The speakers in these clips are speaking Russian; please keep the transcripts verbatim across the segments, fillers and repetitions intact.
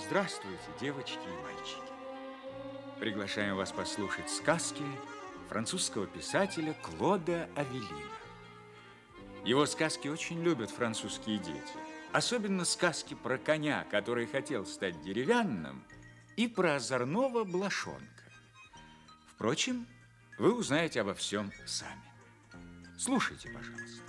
Здравствуйте, девочки и мальчики. Приглашаем вас послушать сказки французского писателя Клода Авелина. Его сказки очень любят французские дети. Особенно сказки про коня, который хотел стать деревянным, и про озорного блошонка. Впрочем, вы узнаете обо всем сами. Слушайте, пожалуйста.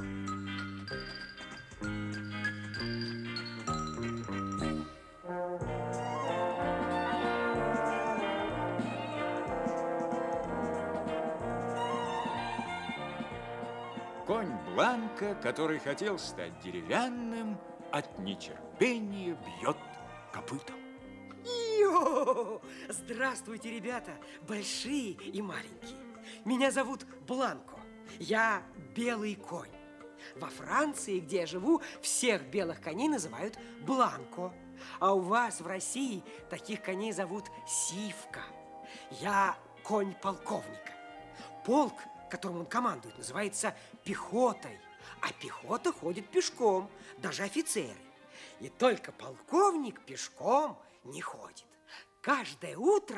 Конь Бланка, который хотел стать деревянным, от нетерпения бьет копытом. Йо! Здравствуйте, ребята, большие и маленькие. Меня зовут Бланко. Я белый конь. Во Франции, где я живу, всех белых коней называют Бланко. А у вас в России таких коней зовут Сивка. Я конь полковника. Полк, которым он командует, называется пехотой. А пехота ходит пешком, даже офицеры. И только полковник пешком не ходит. Каждое утро...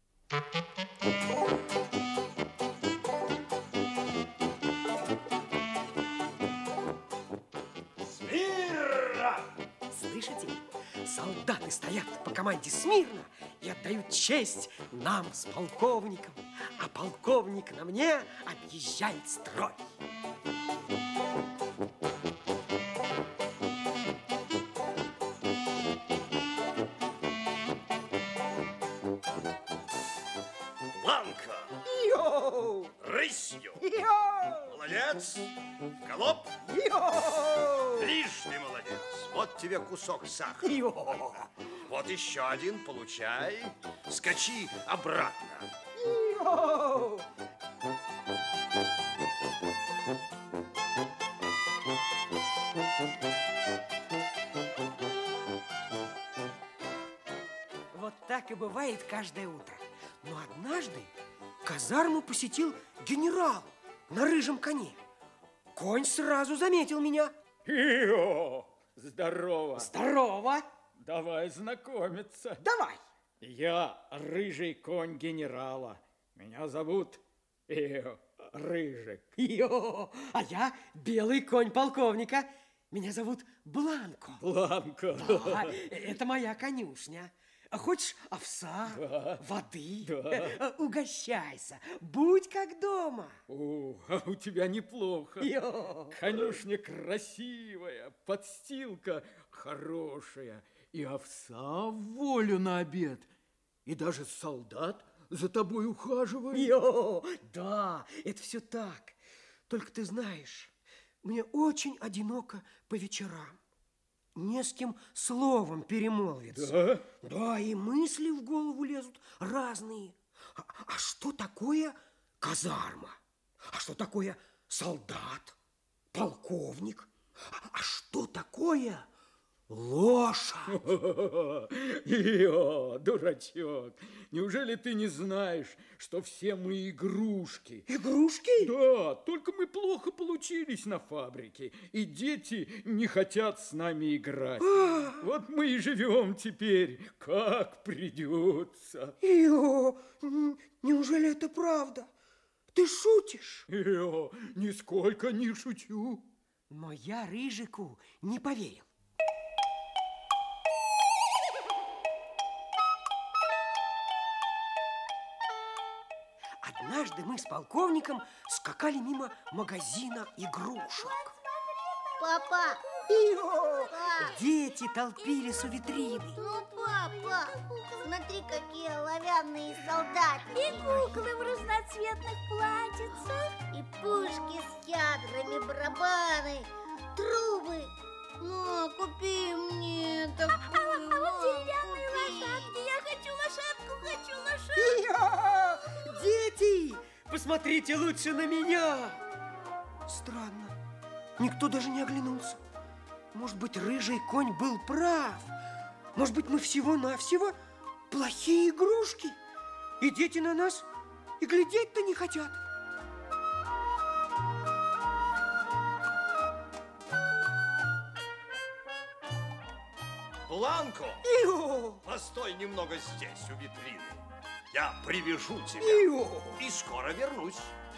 Смирно! Слышите? Солдаты стоят по команде смирно и отдают честь нам с полковником. А полковник на мне объезжает строй. Бланко! Йоу! Рысью! Йоу! Молодец! Галоп! Йоу! Трижды молодец! Вот тебе кусок сахара. Йоу! Вот еще один, получай. Скачи обратно. Йоу! Вот так и бывает каждое утро. Но однажды казарму посетил генерал на рыжем коне. Конь сразу заметил меня. Ио, здорово. Здорово. Давай знакомиться. Давай. Я рыжий конь генерала. Меня зовут Ио, Рыжик. Йо, а я белый конь полковника. Меня зовут Бланко. Бланко. Да, это моя конюшня. Хочешь овса, Да. воды? Да. Угощайся, будь как дома. О, а у тебя неплохо. Йо. Конюшня красивая, подстилка хорошая, и овса в волю на обед, и даже солдат за тобой ухаживает. Йо, да, это все так. Только ты знаешь, мне очень одиноко по вечерам. Не с кем словом перемолвиться. Да? Да, и мысли в голову лезут разные. А, а что такое казарма? А что такое солдат, полковник? А, а что такое лошадь? Ио, дурачок, неужели ты не знаешь, что все мы игрушки? Игрушки? Да, только мы плохо получились на фабрике, и дети не хотят с нами играть. Вот мы и живем теперь, как придется. Ио, н- неужели это правда? Ты шутишь? Ио, нисколько не шучу. Но я Рыжику не поверил. Однажды мы с полковником скакали мимо магазина игрушек. Папа! Ио! Пап! Дети толпились у витрины. Ну, папа, смотри, какие оловянные солдатики. И куклы в разноцветных платьицах. И пушки с ядрами, барабаны, трубы. Ну, купи мне А, такую. а, а вот деревянные купи. лошадки. Я хочу лошадку, хочу лошадку. Ио! Дети, посмотрите лучше на меня. Странно, никто даже не оглянулся. Может быть, рыжий конь был прав. Может быть, мы всего-навсего плохие игрушки. И дети на нас и глядеть-то не хотят. Бланко, Ио! постой немного здесь, у витрины. Я привяжу тебя Ио! и скоро вернусь.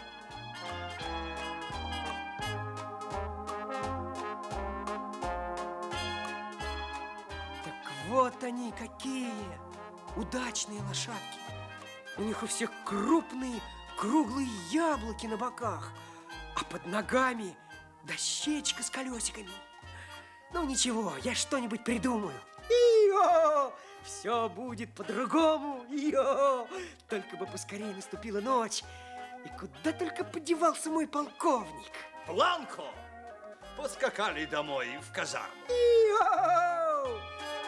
Так вот они какие удачные лошадки. У них у всех крупные круглые яблоки на боках, а под ногами дощечка с колесиками. Ну ничего, я что-нибудь придумаю. Ио! Все будет по-другому. Ио! Только бы поскорее наступила ночь. И куда только подевался мой полковник. Бланко, поскакали домой в казарму. Ио!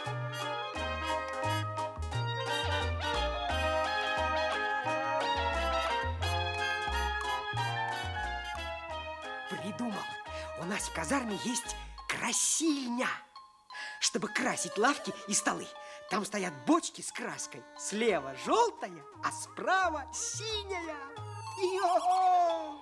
Придумал. У нас в казарме есть красильня, чтобы красить лавки и столы. Там стоят бочки с краской. Слева желтая, а справа синяя. Йо!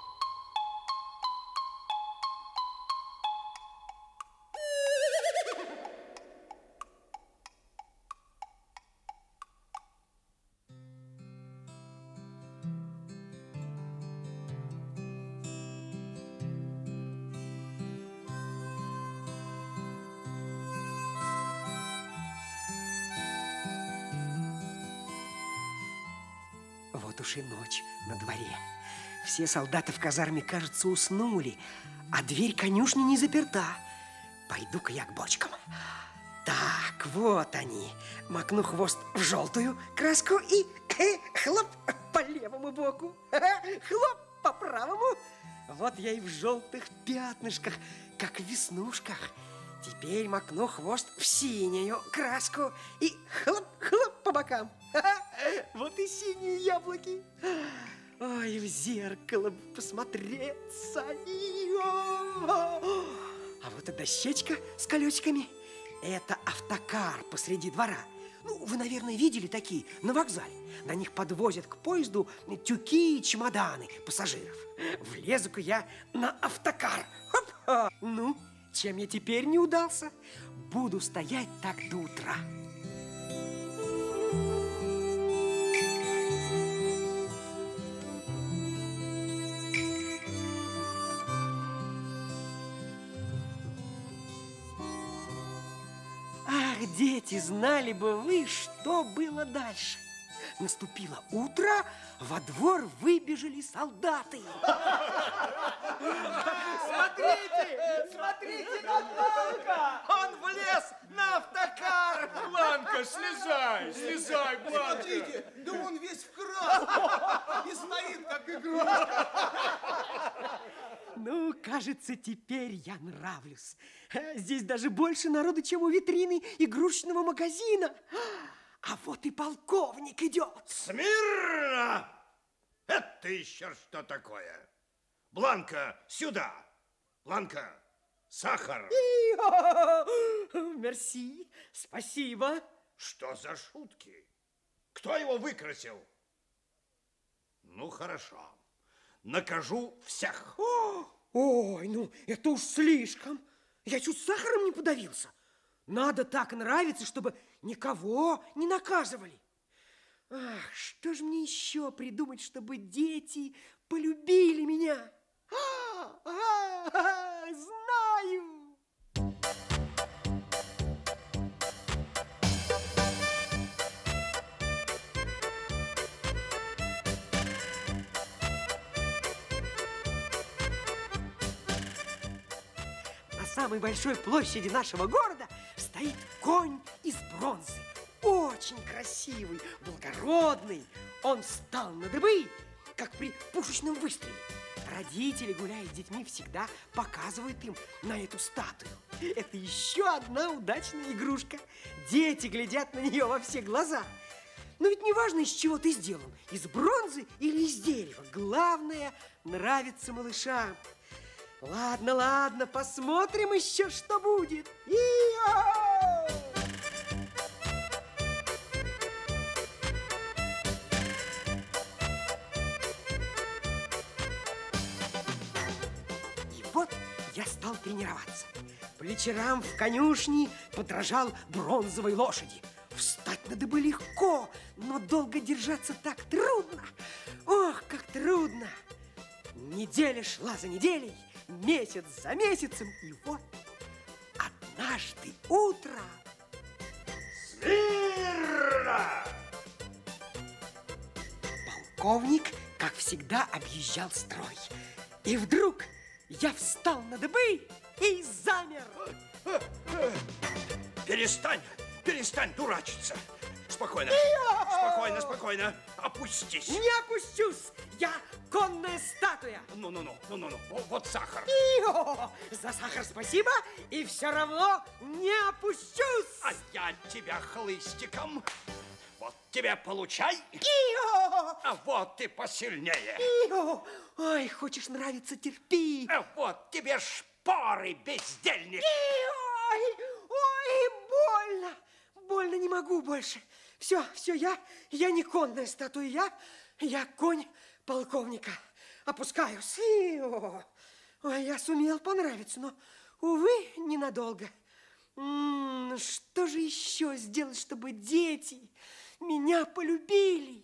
Вот уж и ночь на дворе. Все солдаты в казарме, кажется, уснули, а дверь конюшни не заперта. Пойду-ка я к бочкам. Так, вот они. Макну хвост в желтую краску и э, хлоп по левому боку, э, хлоп по правому. Вот я и в желтых пятнышках, как в веснушках. Теперь макну хвост в синюю краску и хлоп-хлоп по бокам. Вот и синие яблоки. Ой, в зеркало бы посмотреться. А вот и дощечка с колесиками. Это автокар посреди двора. Ну, вы, наверное, видели такие на вокзале. На них подвозят к поезду тюки и чемоданы пассажиров. Влезу-ка я на автокар. Хоп! Ну, чем я теперь не удался? Буду стоять так до утра. Ах, дети, знали бы вы, что было дальше. Наступило утро, во двор выбежали солдаты. Смотрите, смотрите на Бланко! Он влез на автокар! Бланко, слезай, слезай, Бланко! Смотрите, да он весь в краску и стоит, как игрок. Ну, кажется, теперь я нравлюсь. Здесь даже больше народу, чем у витрины игрушечного магазина. А вот и полковник идет. Смирно! Это еще что такое? Бланко, сюда! Бланко, сахар! Мерси, спасибо. Что за шутки? Кто его выкрасил? Ну, хорошо. Накажу всех. Ой, ну это уж слишком. Я чуть сахаром не подавился. Надо так нравиться, чтобы никого не наказывали. Ах, что же мне еще придумать, чтобы дети полюбили меня? А, а, а, знаю! На самой большой площади нашего города стоит конь из бронзы. Очень красивый, благородный. Он встал на дыбы, как при пушечном выстреле. Родители, гуляя с детьми, всегда показывают им на эту статую. Это еще одна удачная игрушка. Дети глядят на нее во все глаза. Но ведь не важно, из чего ты сделан, из бронзы или из дерева. Главное, нравится малышам. Ладно, ладно, посмотрим еще, что будет. И-о! И вот я стал тренироваться. По вечерам в конюшне подражал бронзовой лошади. Встать на дыбы легко, но долго держаться так трудно. Ох, как трудно! Неделя шла за неделей, месяц за месяцем, и вот однажды утром... Смирно! Полковник, как всегда, объезжал строй. И вдруг я встал на дыбы и замер. Перестань, перестань дурачиться. Спокойно, спокойно, спокойно. Опустись. Не опущусь! Я конная статуя. Ну-ну-ну, ну-ну-ну. Вот сахар. Ио! За сахар спасибо, и все равно не опущусь. А я тебя хлыстиком. Вот тебе получай. Ио! А вот ты посильнее. Ио! Ой, хочешь нравиться, терпи. А вот тебе шпоры, бездельник. Ой, ой, больно. Больно не могу больше. Все, все, я, я не конная статуя, я, я конь полковника. Опускаюсь. Ио. Ой, я сумел понравиться, но, увы, ненадолго. М-м, что же еще сделать, чтобы дети меня полюбили?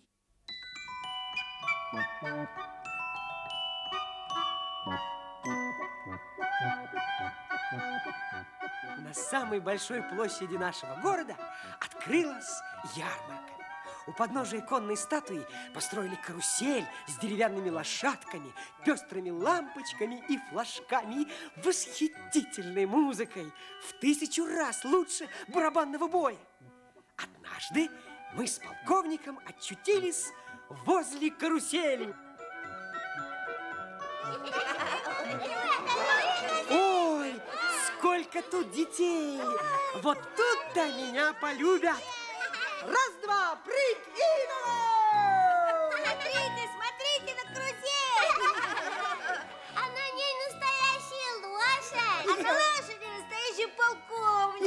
На самой большой площади нашего города открылась ярмарка. У подножия конной статуи построили карусель с деревянными лошадками, пестрыми лампочками и флажками, и восхитительной музыкой, в тысячу раз лучше барабанного боя. Однажды мы с полковником очутились возле карусели. Ой, сколько тут детей! Вот тут-то меня полюбят! Раз-два, прыг и давай! Смотрите, смотрите на карусель! А на ней настоящая лошадь! А на лошади настоящий полковник!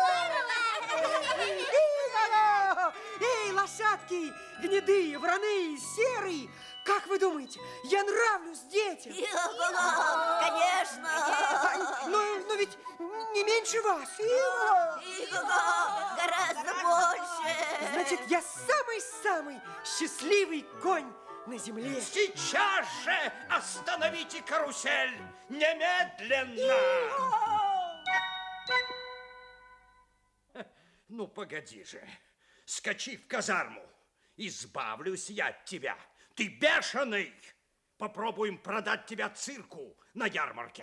Здорово! Эй, лошадки, гнедые, вороные, серые! Как вы думаете, я нравлюсь детям? Конечно! А, но, но ведь не меньше вас. Гораздо больше! Значит, я самый-самый счастливый конь на земле. Сейчас же остановите карусель! Немедленно! Ну, погоди же. Скачи в казарму. Избавлюсь я от тебя. Ты бешеный. Попробуем продать тебя цирку на ярмарке.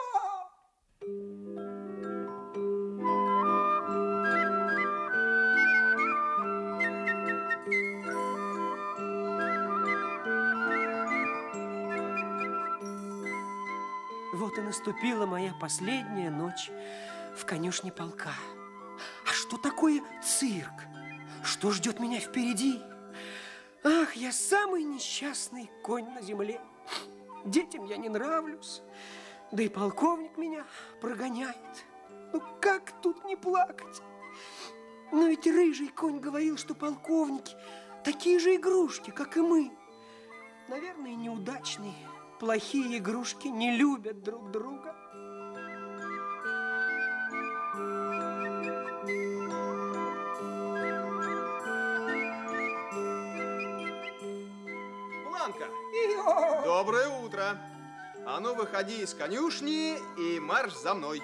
Вот и наступила моя последняя ночь в конюшне полка. А что такое цирк? Что ждет меня впереди? Ах, я самый несчастный конь на земле. Детям я не нравлюсь, да и полковник меня прогоняет. Ну как тут не плакать? Но ведь рыжий конь говорил, что полковники такие же игрушки, как и мы. Наверное, неудачные, плохие игрушки не любят друг друга. Доброе утро. А ну, выходи из конюшни и марш за мной.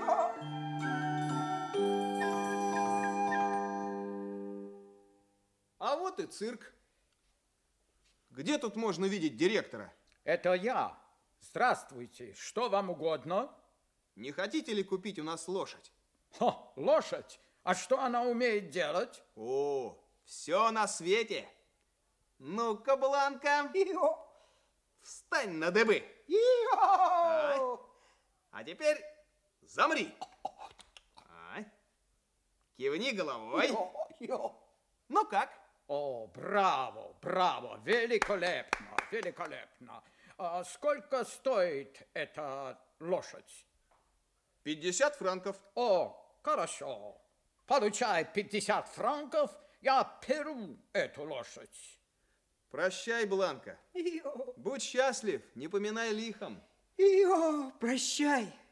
А вот и цирк. Где тут можно видеть директора? Это я. Здравствуйте. Что вам угодно? Не хотите ли купить у нас лошадь? Хо, лошадь? А что она умеет делать? О, все на свете. Ну-ка, Бланка, встань на дыбы. А, а теперь замри. А, кивни головой. Ну как? О, браво, браво, великолепно, великолепно. А сколько стоит эта лошадь? пятьдесят франков. О, хорошо. Получай пятьдесят франков, я перу эту лошадь. Прощай, Бланка. Будь счастлив, не поминай лихом. Ио, прощай,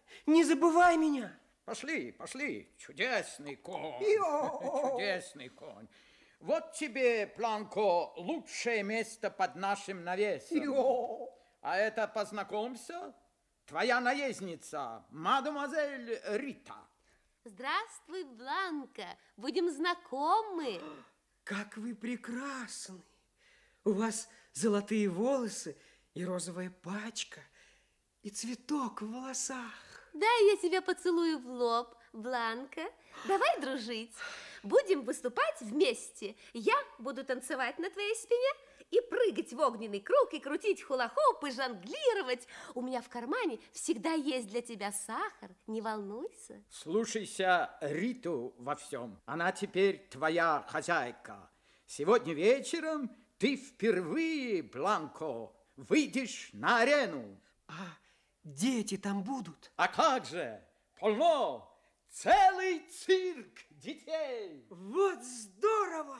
не забывай меня. Пошли, пошли. Чудесный конь. Чудесный конь. Вот тебе, Бланко, лучшее место под нашим навесом. А это, познакомься, твоя наездница, мадемуазель Рита. Здравствуй, Бланка. Будем знакомы. Как вы прекрасны. У вас золотые волосы и розовая пачка, и цветок в волосах. Дай я тебя поцелую в лоб, Бланка. Давай дружить. Будем выступать вместе. Я буду танцевать на твоей спине и прыгать в огненный круг, и крутить хула-хоп, и жонглировать. У меня в кармане всегда есть для тебя сахар. Не волнуйся. Слушайся Риту во всем. Она теперь твоя хозяйка. Сегодня вечером ты впервые, Бланко, выйдешь на арену. А дети там будут? А как же? Полно! Целый цирк детей! Вот здорово!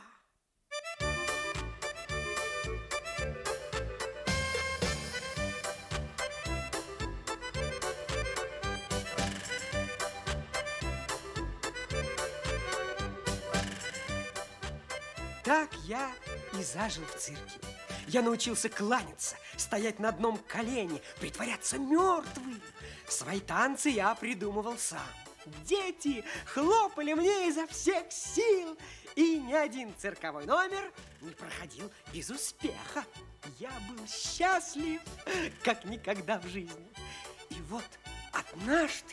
Так я и зажил в цирке. Я научился кланяться, стоять на одном колене, притворяться мертвым. Свои танцы я придумывал сам. Дети хлопали мне изо всех сил, и ни один цирковой номер не проходил без успеха. Я был счастлив, как никогда в жизни. И вот однажды...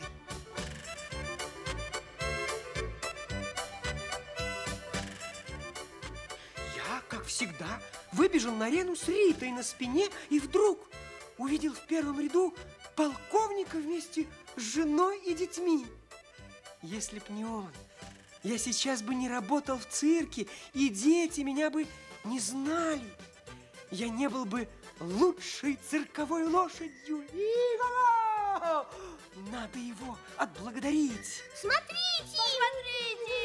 Я, как всегда, выбежал на арену с Ритой на спине и вдруг увидел в первом ряду полковника вместе с женой и детьми. Если б не он, я сейчас бы не работал в цирке, и дети меня бы не знали. Я не был бы лучшей цирковой лошадью. И-га! Надо его отблагодарить. Смотрите! Посмотрите!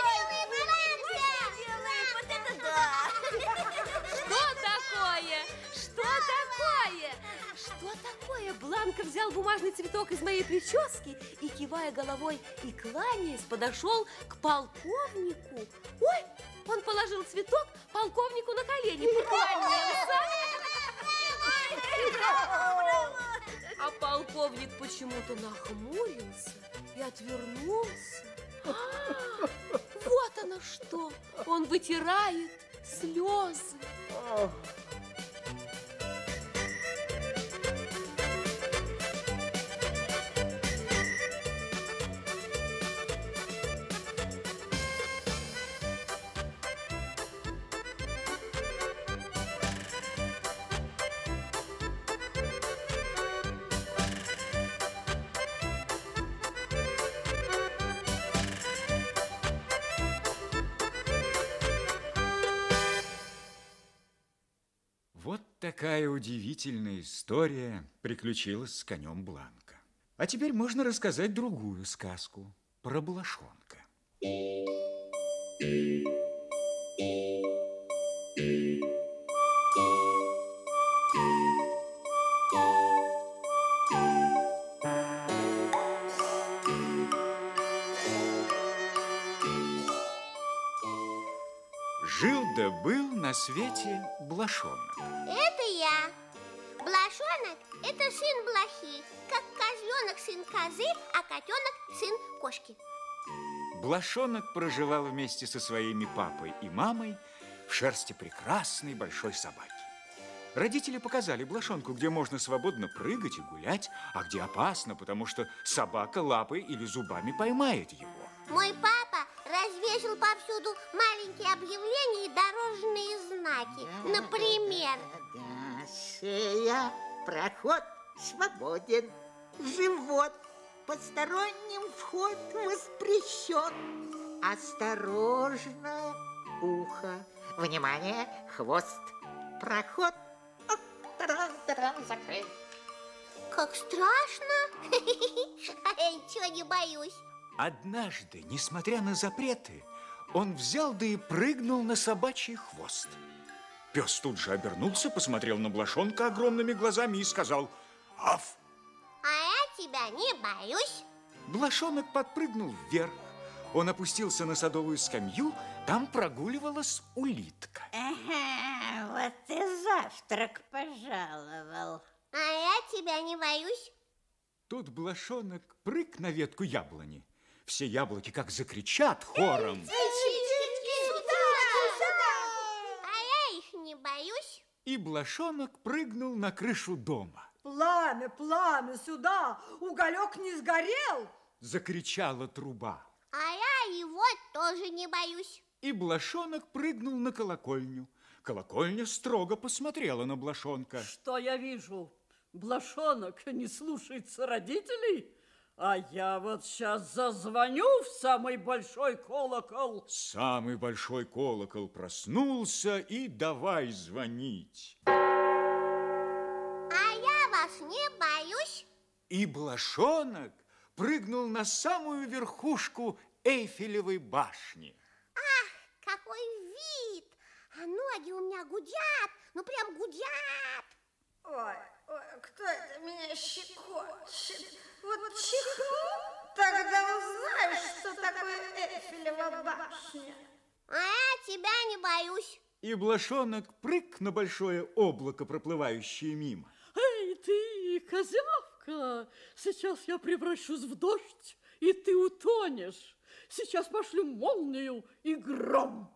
Вот это да! Что такое? Что такое? Что такое? Бланка взял бумажный цветок из моей прически и, кивая головой и кланяясь, подошел к полковнику. Ой, он положил цветок полковнику на колени, поклонился. А полковник почему-то нахмурился и отвернулся. А, вот оно что! Он вытирает слезы. Вот такая удивительная история приключилась с конем Бланка. А теперь можно рассказать другую сказку про Блошонка. Жил-да был на свете Блошонок. Это я. Блошонок – это сын блохи, как козленок сын козы, а котенок сын кошки. Блошонок проживал вместе со своими папой и мамой в шерсти прекрасной большой собаки. Родители показали Блошонку, где можно свободно прыгать и гулять, а где опасно, потому что собака лапой или зубами поймает его. Мой папа развесил повсюду маленькие объявления и дорожные знаки. Например, Да, шея, проход свободен, живот, посторонним вход воспрещен. Осторожно, ухо, внимание, хвост, проход, оп, тарам-тарам, закрыт. как страшно. А я ничего не боюсь. Однажды, несмотря на запреты, он взял да и прыгнул на собачий хвост. Пес тут же обернулся, посмотрел на Блошонка огромными глазами и сказал: «Аф!» А я тебя не боюсь. Блошонок подпрыгнул вверх. Он опустился на садовую скамью, там прогуливалась улитка. Ага, вот и завтрак пожаловал. А я тебя не боюсь. Тут Блошонок прыг на ветку яблони. Все яблоки как закричат хором. А я их не боюсь. И Блошонок прыгнул на крышу дома. Пламя, пламя, сюда! Уголек не сгорел? Закричала труба. А я его тоже не боюсь. И Блошонок прыгнул на колокольню. Колокольня строго посмотрела на Блошонка. Что я вижу? Блошонок не слушается родителей? А я вот сейчас зазвоню в самый большой колокол. Самый большой колокол проснулся и давай звонить. А я вас не боюсь. И Блошонок прыгнул на самую верхушку Эйфелевой башни. Ах, какой вид! А ноги у меня гудят, ну прям гудят. Ой, ой, кто это меня щекочет? Вот чихну, тогда узнаешь, что такое Эйфелева башня. А я тебя не боюсь. И Блошонок прыг на большое облако, проплывающее мимо. Эй, ты, козявка, сейчас я превращусь в дождь, и ты утонешь. Сейчас пошлю молнию и гром.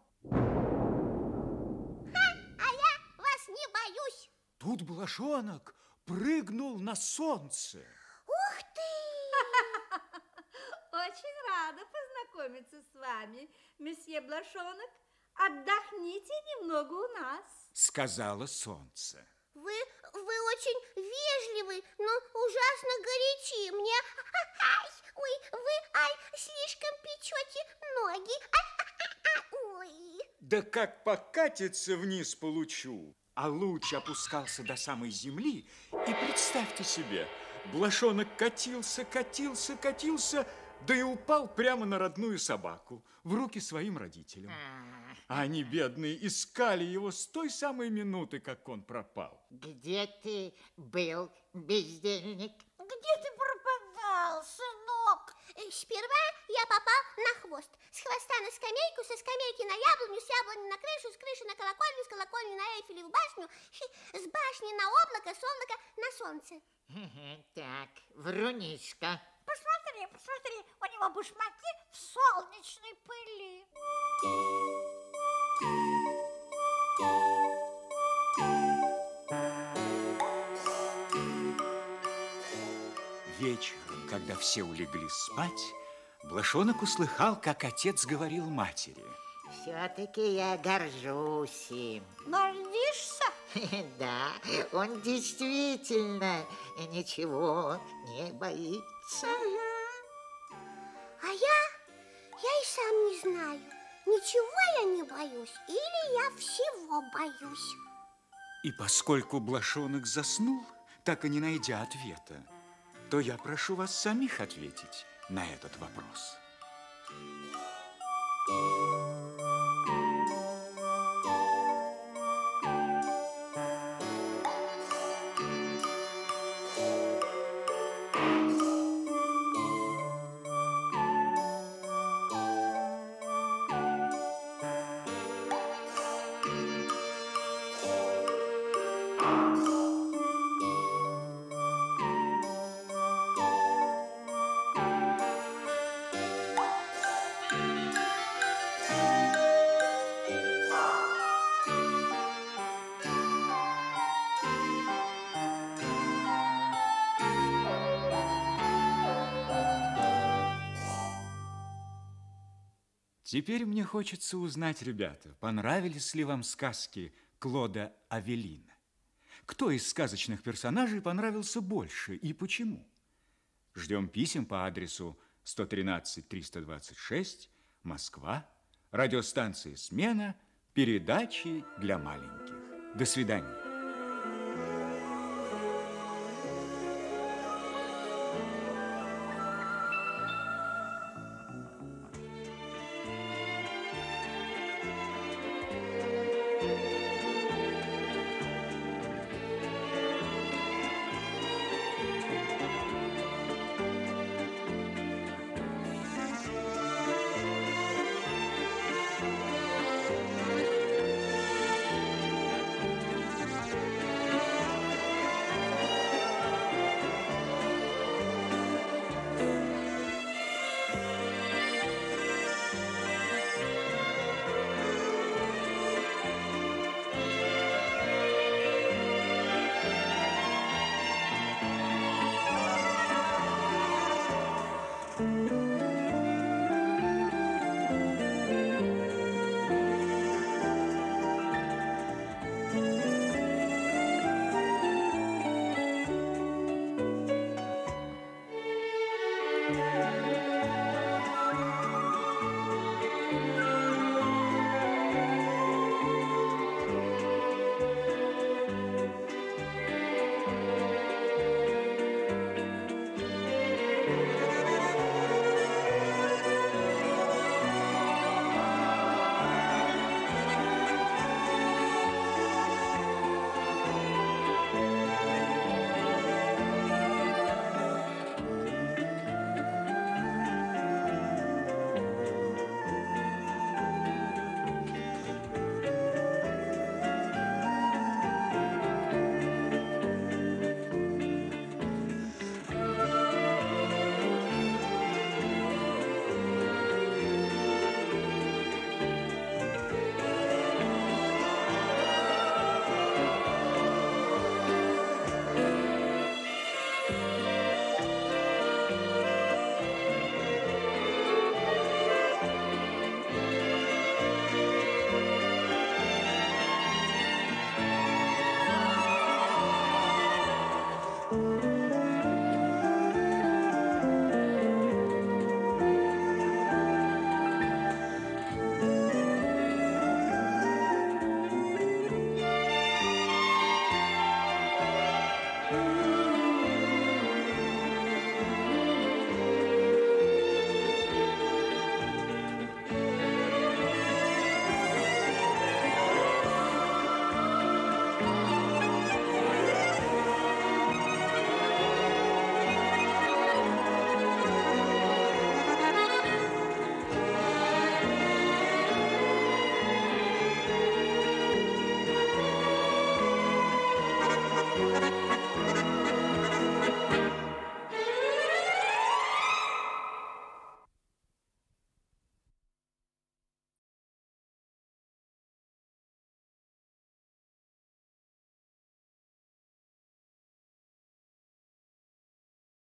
Ха, а я вас не боюсь. Тут Блошонок прыгнул на солнце. Ух ты! Очень рада познакомиться с вами, месье Блошонок. Отдохните немного у нас. Сказала солнце. Вы, вы очень вежливы, но ужасно горячи. Мне, ай, ой, вы, ай, слишком печете ноги. Ай, ай, ой. Да как покатиться вниз получу. А луч опускался до самой земли. И представьте себе, Блошонок катился, катился, катился, да и упал прямо на родную собаку, в руки своим родителям. А они, бедные, искали его с той самой минуты, как он пропал. Где ты был, бездельник? Где ты пропадал, сынок? Сперва я попал на хвост. С хвоста на скамейку, со скамейки на яблоню, с яблони на крышу, с крыши на колокольню, с колокольни на Эйфелеву башню, с башни на облако, с облака на солнце. Так, врунишка. Посмотри, посмотри, у него башмаки в солнечной пыли. Вечером, когда все улегли спать, Блошонок услыхал, как отец говорил матери. Все-таки я горжусь им. Гордишься? Да, он действительно ничего не боится. Угу. А я, я и сам не знаю, ничего я не боюсь или я всего боюсь. И поскольку Блошонок заснул, так и не найдя ответа, то я прошу вас самих ответить на этот вопрос. Теперь мне хочется узнать, ребята, понравились ли вам сказки Клода Авелина? Кто из сказочных персонажей понравился больше и почему? Ждем писем по адресу сто тринадцать триста двадцать шесть, Москва, радиостанция «Смена», передачи для маленьких. До свидания. Thank you.